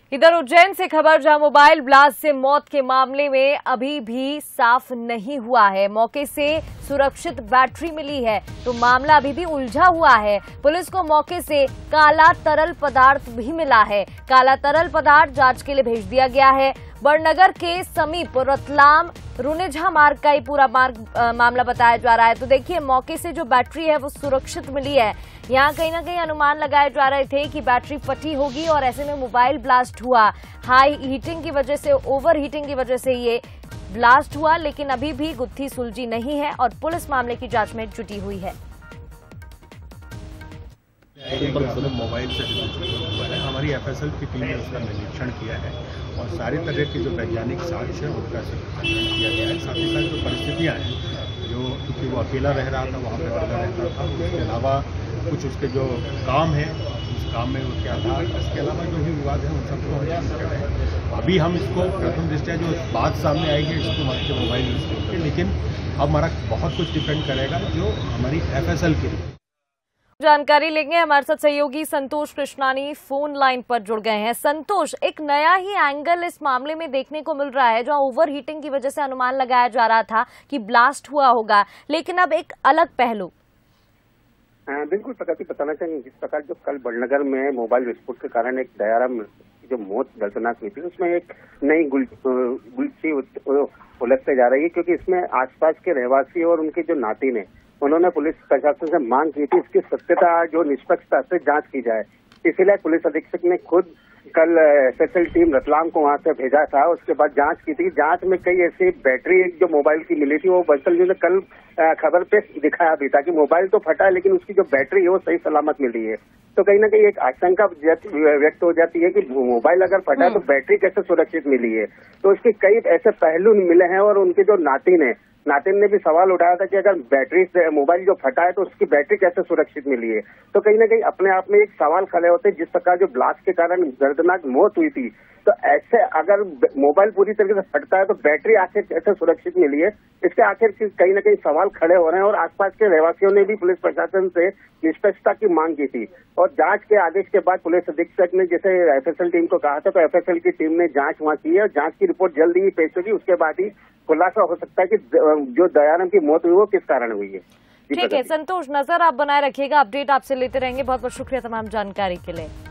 इधर उज्जैन से खबर, जहां मोबाइल ब्लास्ट से मौत के मामले में अभी भी साफ नहीं हुआ है। मौके से सुरक्षित बैटरी मिली है तो मामला अभी भी उलझा हुआ है। पुलिस को मौके से काला तरल पदार्थ भी मिला है। काला तरल पदार्थ जांच के लिए भेज दिया गया है। बड़नगर के समीप रतलाम रुनेझा मार्ग का ही पूरा मामला बताया जा रहा है। तो देखिए, मौके से जो बैटरी है वो सुरक्षित मिली है। यहाँ कहीं ना कहीं अनुमान लगाए जा रहे थे कि बैटरी फटी होगी और ऐसे में मोबाइल ब्लास्ट हुआ। हाई हीटिंग की वजह से, ओवर हीटिंग की वजह से ये ब्लास्ट हुआ, लेकिन अभी भी गुत्थी सुलझी नहीं है और पुलिस मामले की जांच में जुटी हुई है। मोबाइल से हुआ है, हमारी एफएसएल की टीम ने उसका निरीक्षण किया है और सारी तरह की जो वैज्ञानिक साक्ष्य है उसका संकलन किया गया है। साथ ही साथ जो परिस्थितियाँ हैं, जो क्योंकि वो अकेला रह रहा था, वहाँ पे लगा रहता था, उसके अलावा कुछ उसके जो काम है उस काम में वो क्या था, इसके अलावा जो भी विवाद है उन सबको हम जांच कर रहे हैं। अभी हम इसको प्रथम दृष्टया जो बात सामने आएगी इसको हमारे मोबाइल यूज करके, लेकिन अब हमारा बहुत कुछ डिपेंड करेगा जो हमारी एफएसएल के लिए। जानकारी लेंगे, हमारे साथ सहयोगी संतोष कृष्णानी फोन लाइन पर जुड़ गए हैं। संतोष, एक नया ही एंगल इस मामले में देखने को मिल रहा है, जहां ओवर हीटिंग की वजह से अनुमान लगाया जा रहा था कि ब्लास्ट हुआ होगा, लेकिन अब एक अलग पहलू। बिल्कुल प्रगति बताना चाहेंगे, जिस प्रकार जो कल बड़नगर में मोबाइल विस्फोट के कारण एक दयाराम जो मौत दर्दनाक हुई थी, उसमें एक नई गुलची उलझते जा रही है, क्योंकि इसमें आसपास के रहवासी और उनके जो नातिन है उन्होंने पुलिस प्रशासन से मांग की थी इसकी सत्यता जो निष्पक्षता से जांच की जाए। इसीलिए पुलिस अधीक्षक ने खुद कल एफएसएल टीम रतलाम को वहां से भेजा था। उसके बाद जांच की थी। जांच में कई ऐसी बैटरी जो मोबाइल की मिली थी, वो बंसल जी ने कल खबर पे दिखाया भी था कि मोबाइल तो फटा है लेकिन उसकी जो बैटरी है वो सही सलामत मिली है। तो कहीं ना कहीं एक आशंका व्यक्त हो जाती है कि मोबाइल अगर फटा है तो बैटरी कैसे सुरक्षित मिली है। तो इसके कई ऐसे पहलू मिले हैं और उनके जो नातिन ने भी सवाल उठाया था कि अगर बैटरी से मोबाइल जो फटा है तो उसकी बैटरी कैसे सुरक्षित मिली है। तो कहीं ना कहीं अपने आप में एक सवाल खड़े होते हैं, जिस प्रकार जो ब्लास्ट के कारण दर्दनाक मौत हुई थी, तो ऐसे अगर मोबाइल पूरी तरीके से फटता है तो बैटरी आखिर कैसे सुरक्षित मिली है, इसके आखिर कहीं ना कहीं सवाल खड़े हो रहे हैं। और आसपास के रहवासियों ने भी पुलिस प्रशासन से निष्पक्षता की मांग की थी और जांच के आदेश के बाद पुलिस अधीक्षक ने जैसे एफएसएल टीम को कहा था, तो एफएसएल की टीम ने जांच वहां की है और जांच की रिपोर्ट जल्द ही पेश होगी। उसके बाद ही खुलासा हो सकता है कि जो दयाराम की मौत हुई वो किस कारण हुई है। ठीक है संतोष, नजर आप बनाए रखिएगा, अपडेट आपसे लेते रहेंगे। बहुत बहुत शुक्रिया तमाम जानकारी के लिए।